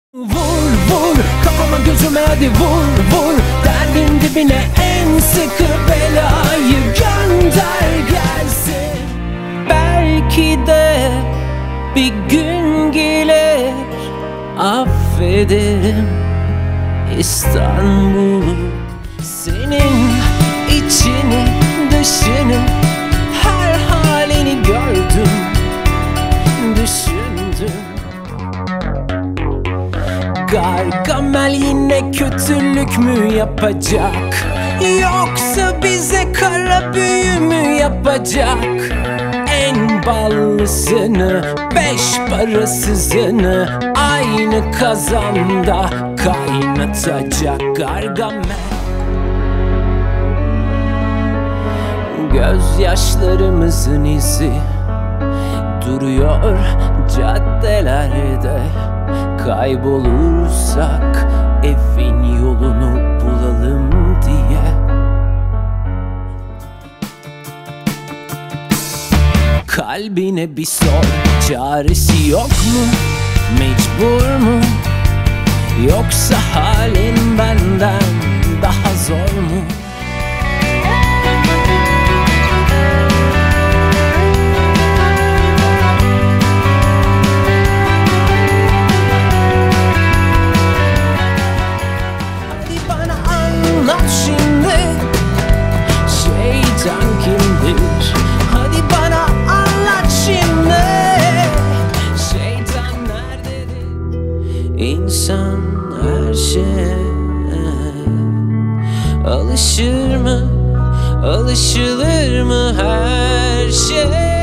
Vur vur kafama gözüme hadi vur vur, derdin dibine en sıkı belayı gönder gelsin. Belki de bir gün gelir affederim İstanbul'u. Senin içini dışını her halini gördüm, düşündüm. Gargamel yine kötülük mü yapacak, yoksa bize kara büyü mü yapacak? En ballısını, beş parasızını aynı kazanda kaynatacak Gargamel. Gözyaşlarımızın izi duruyor caddelerde. Kaybolursak evin yolunu bulalım diye. Kalbine bir sor, çaresi yok mu? Mecbur mu? Yoksa halin benden daha zor mu? Şimdi şeytan kimdir? Hadi bana anlat şimdi. Şeytan nerededir? İnsan her şeye alışır mı? Alışılır mı her şey?